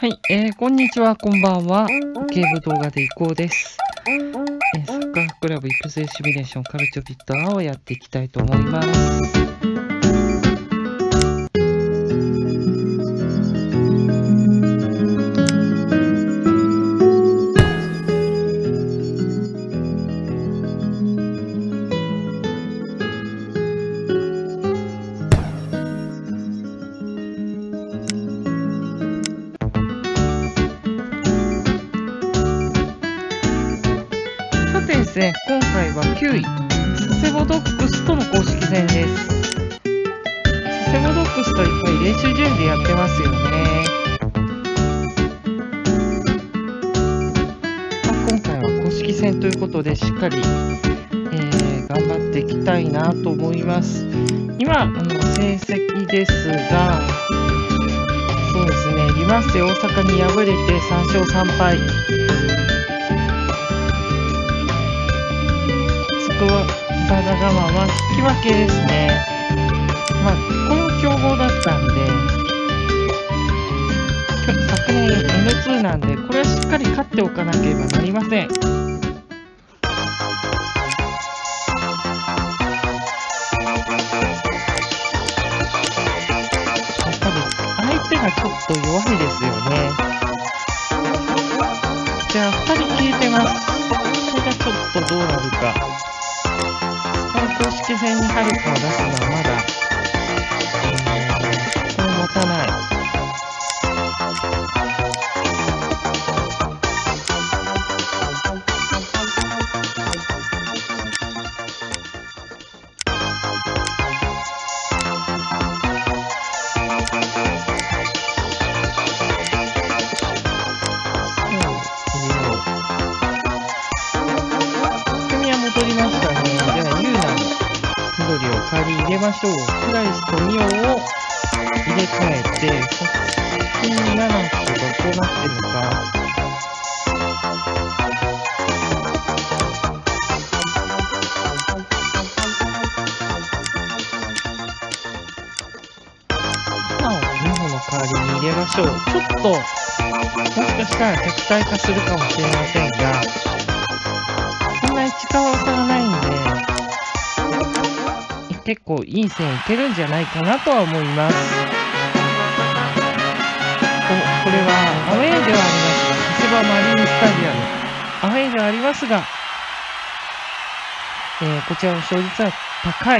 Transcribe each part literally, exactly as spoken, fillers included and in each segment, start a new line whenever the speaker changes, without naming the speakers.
はい、えー、こんにちは、こんばんは。ゲーム動画でいこうです。えー、サッカークラブ育成シミュレーションカルチョビットアをやっていきたいと思います。さてですね、今回はきゅうい、佐世保ドッグスとの公式戦です。佐世保ドッグスといっぱい練習試合でやってますよね。まあ、今回は公式戦ということで、しっかり、えー、頑張っていきたいなと思います。今、あの成績ですが、そうですね、リマステ大阪に敗れてさんしょうさんぱい。ただ我慢は引き分けですね。まあ、この強豪だったんで、昨年 エヌツー なんで、これはしっかり勝っておかなければなりません。やっぱり相手がちょっと弱いですよね。じゃあ、ふたり消えてます。これがちょっとどうなるか。公式戦にはるかを出すのはまだ、これ持たない。組は戻りましたね。じゃあ、ユーナの緑を仮に入れましょう。スライスとミオを入れ替えて、さっきにななとどうなってるのか。今をミオの代わりに入れましょう。ちょっと、もしかしたら弱体化するかもしれませんが、そんなに力差がないんで、結構いい線いけるんじゃないかなとは思います。お、これはアウェーではありますが、佐世保マリンスタジアム。アウェーではありますが、えー、こちらの勝率は高い。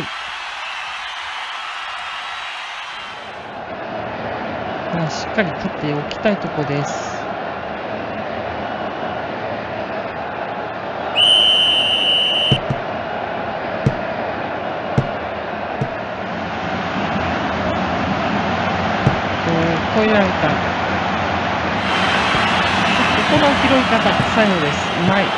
まあ、しっかり勝っておきたいところです。越えられた。ここの拾い方、最後です。うまい。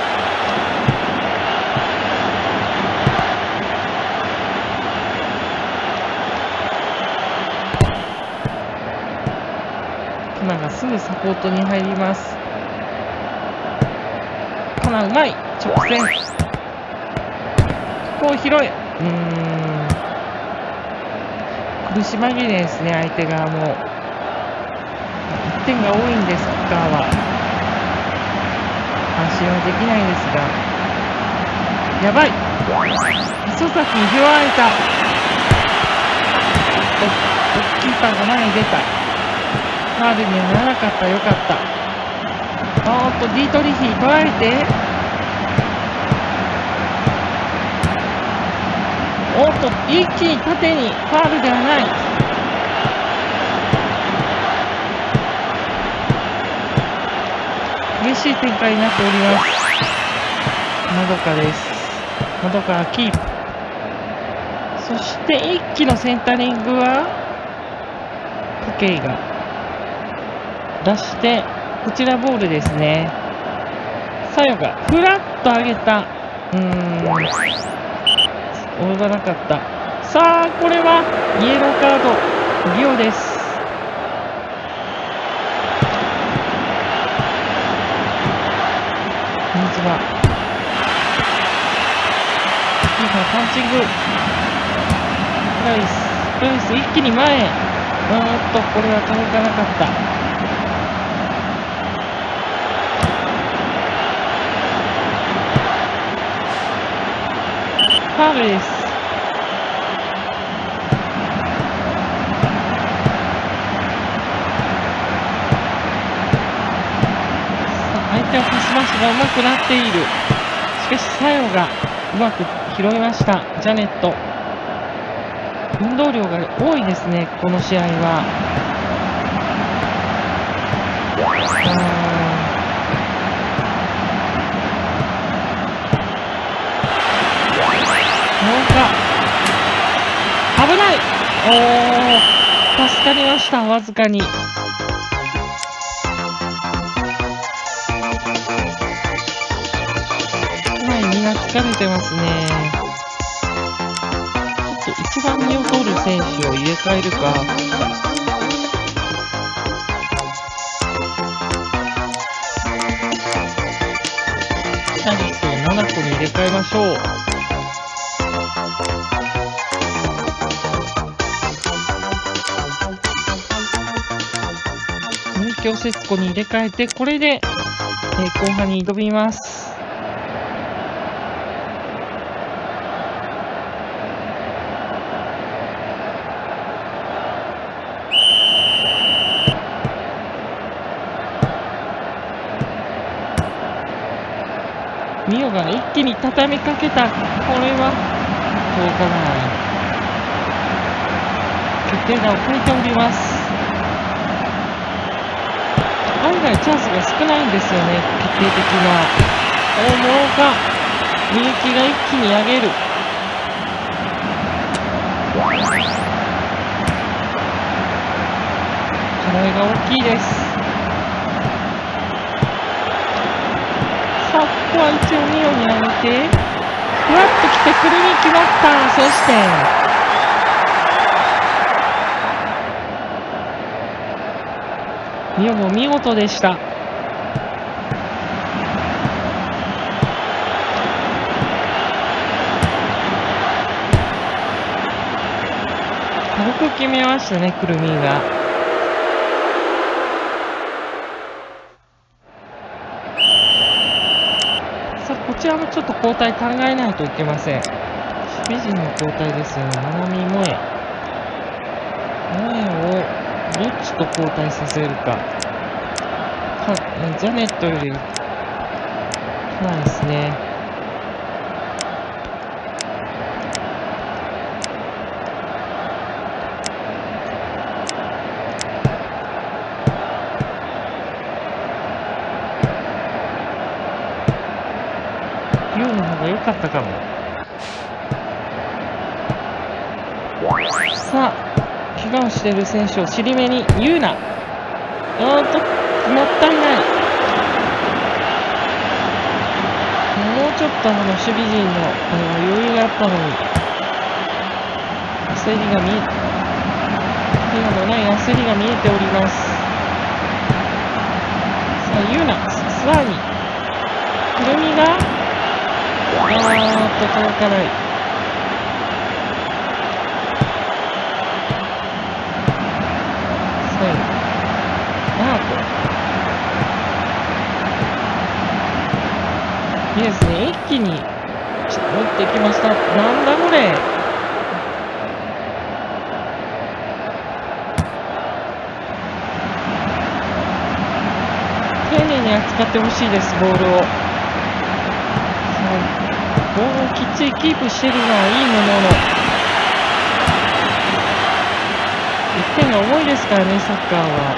カナがすぐサポートに入ります。カナうまい。直線。ここを拾え。うーん。苦し紛れですね、相手側も。いってんが多いんです、サッカーは。安心はできないですが。やばい。磯崎に拾われた。お、キーパーが前に出た。ファウルにはならなかった。よかった。おーっと、ディートリヒ取られて。おっと、一気に縦にファウルではない。激しい展開になっております。まどかです。まどかはキープ。そして一気のセンタリングは武井が出して、こちらボールですね。サヨがフラッと上げた。うーん、及ばなかった。さあ、これはイエローカード、リオです。水はキーパーパンチング。プライスプライス一気に前。うーんとこれは届かなかった。 ファウルです。相手はパス回しがうまくなっている。しかしサヨがうまく拾いました。ジャネット、運動量が多いですね、この試合は。なんか危ない。おー、助かりました、わずかに。みんな疲れてますね。ちょっと一番身を取る選手を入れ替えるか。サービスをななこに入れ替えましょう。三京節子に入れ替えて、これで、えー、後半に挑みます。ミオが一気に畳みかけた。これは届かない。決定打を書いております。案外チャンスが少ないんですよね、決定的な。大物がみゆきが一気に上げる。課題が大きいです。さあ、ここは一応ミオに上げて、ふわっときてくるみ決まった。そしてミオも見事でした。軽く決めましたね、くるみが。さあ、こちらもちょっと交代考えないといけません。守備陣の交代ですよね。ななみ萌え。萌えをどっちと交代させるか。かジャネットよりないですね。ユウの方が良かったかも。さあ、怪我をしている選手を尻目にユウナ。あーっと、もったいない。もうちょっとあの守備陣のあの余裕があったのに、焦りが見え、怪我のない焦りが見えております。さあ、ユウナ、さらに、くるみが、あーっと、届かない。最後、ナート。いいですね、一気に持ってきました。なんだこれ。丁寧に扱ってほしいです、ボールを。ボールをきっちりキープしているのはいいものの、いってんが重いですからね、サッカーは。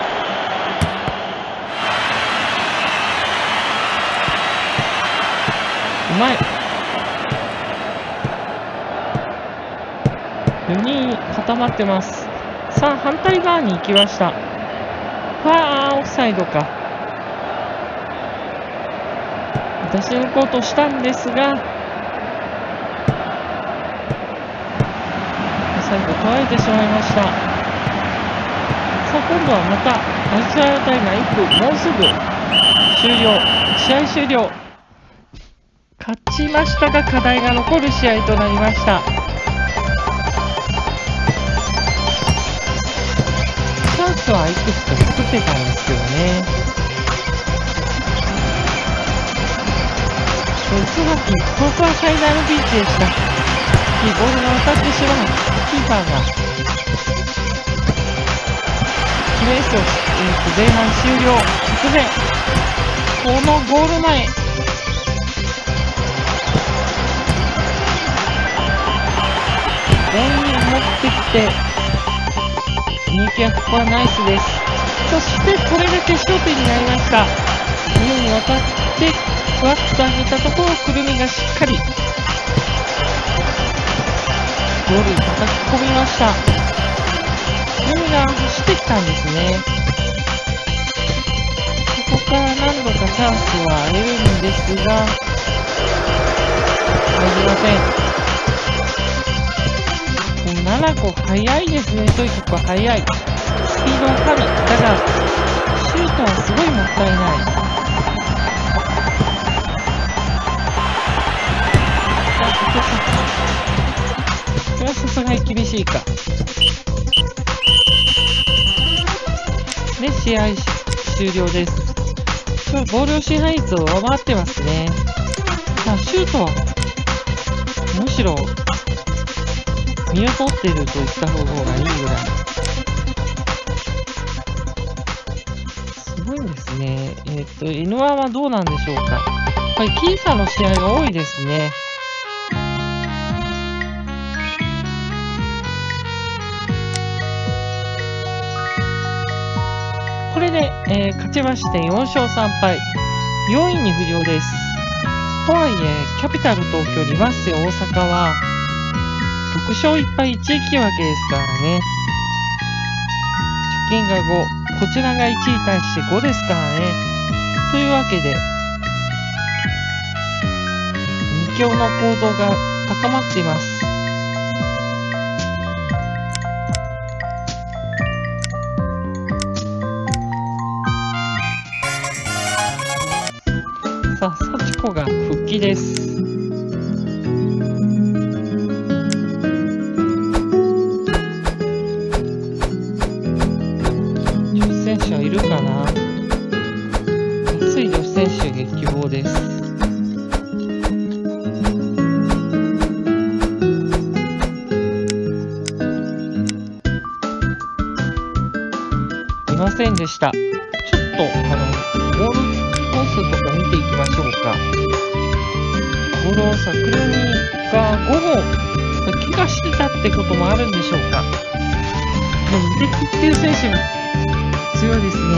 うまい。よにん固まってます。さあ、反対側に行きました。あー、オフサイドか。出し抜こうとしたんですが、最後取られてしまいました。さあ、今度はまたアディショナルタイムがいっぷん、もうすぐ終了、試合終了。勝ちましたが課題が残る試合となりました。チャンスはいくつか作ってたんですけどね。 磯崎、ここは最大のピンチでした。ボールが渡ってしまう。キーパーが決めそう、えー、と前半終了直前、このゴール前、全員持ってきて、みゆきはここはナイスです。そしてこれで決勝点になりました。みゆに渡ってふわっと上げたところをくるみがしっかりゴールに叩き込みました。くるみが走ってきたんですね。ここから何度かチャンスは得るんですが入りません。ななこ速いですね。とにかく速い。スピードは神。ただシュートはすごいもったいない。これはさすがに厳しいか。で、試合終了です。これボールの支配率を上回ってますね。まあ、シュートはむしろ見劣っていると言った方がいいぐらい。すごいんですね。えっと、エヌワン はどうなんでしょうか。やっぱり僅差の試合が多いですね。これで、えー、勝ちましてよんしょうさんぱい。よんいに浮上です。とはいえ、キャピタル東京、リバッセ大阪は、ろくしょういっぱいいちいき分けですからね。貯金がご、こちらがいちに対してごですからね。というわけで、に強の構造が高まっています。さあ、幸子が復帰です。選手はいるかな。安い女子選手が希望です。いませんでした。ちょっとあのゴールコースとか見ていきましょうか。ゴールさくるみがごご怪我してたってこともあるんでしょうか。でも無敵っていう選手が強いですね。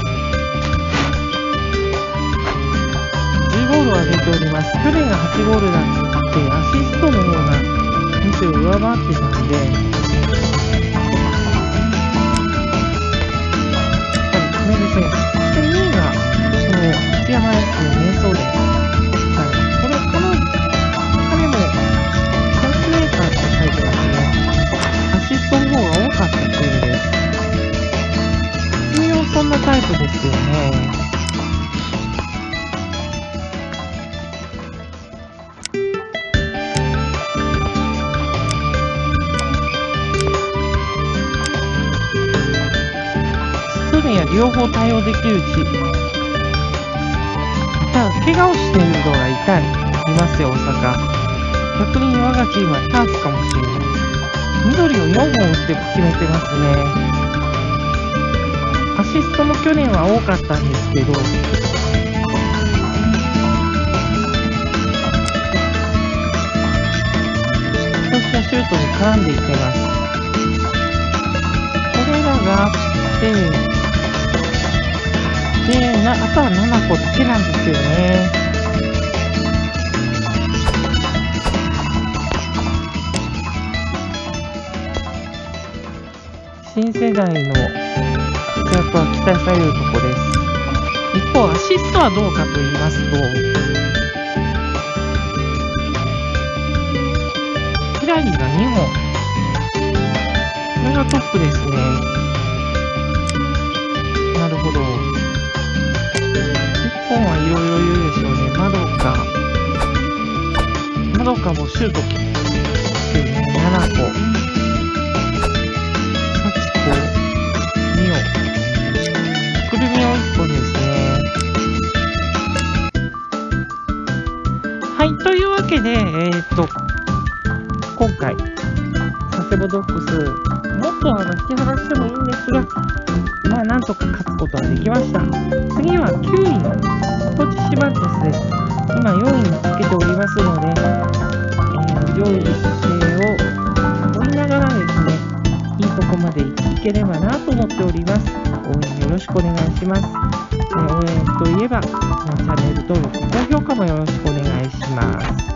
じゅうゴールを挙げております。去年がはちゴールだってアシストの方がむしろ上回ってたんで、やっぱり金部選手。そしてにいがその松山ですね、瞑想です。はい、これこの彼もチャンスメーカーって書いてますね。アシストの方が多かったというのです。そんなタイプですよね。ストレや両方対応できるチーム。ただ怪我をしているのが痛いいますよ、大阪。逆に我がチームはチャンスかもしれない。緑をよんほん打って決めてますね。アシストも去年は多かったんですけど、今年はシュートに絡んでいってます。これらがあって、で、なあとはななこだけなんですよね。新世代の活躍は期待されるところです。一方、アシストはどうかと言いますと、ヒラリーがにほん。これがトップですね。なるほど。いっぽんはいろいろ言うでしょうね。まどか。まどかもシュート切ってるね。ななこ。くるみをいっぽんですね。 で、えー、っと、今回、佐世保ドッグス、もっとあの引き離してもいいんですが、まあ、なんとか勝つことができました。次はきゅういのポチシバンテスです。今よんいにつけておりますので、えー、上位を追いながらですね、いいとこまでいければなと思っております。応援よろしくお願いします。えー、応援といえば、チャンネル登録、高評価もよろしくお願いします。